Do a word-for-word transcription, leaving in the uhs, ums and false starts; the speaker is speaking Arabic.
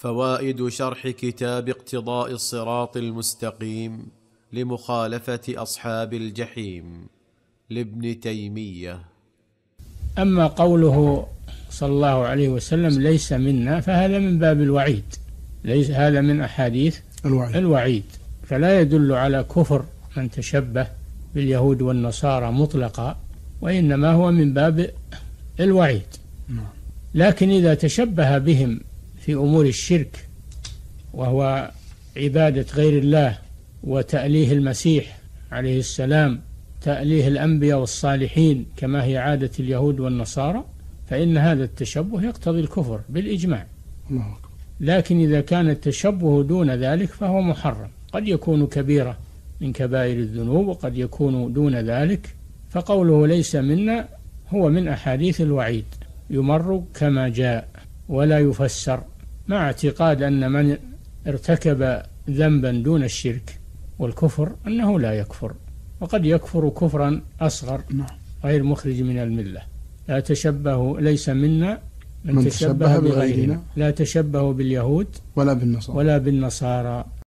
فوائد شرح كتاب اقتضاء الصراط المستقيم لمخالفة أصحاب الجحيم لابن تيمية. أما قوله صلى الله عليه وسلم ليس منا، فهذا من باب الوعيد، ليس هذا من أحاديث الوعيد, الوعيد فلا يدل على كفر من تشبه باليهود والنصارى مطلقا، وإنما هو من باب الوعيد. لكن إذا تشبه بهم في أمور الشرك، وهو عبادة غير الله وتأليه المسيح عليه السلام، تأليه الأنبياء والصالحين كما هي عادة اليهود والنصارى، فإن هذا التشبه يقتضي الكفر بالإجماع. لكن إذا كان التشبه دون ذلك فهو محرم، قد يكون كبيرة من كبائر الذنوب وقد يكون دون ذلك. فقوله ليس منا هو من أحاديث الوعيد، يمر كما جاء ولا يفسر، مع اعتقاد أن من ارتكب ذنبا دون الشرك والكفر أنه لا يكفر، وقد يكفر كفرا أصغر غير مخرج من الملة. لا تشبهوا، ليس منا من, من تشبه بغيرنا، لا تشبهوا باليهود ولا بالنصارى, ولا بالنصارى.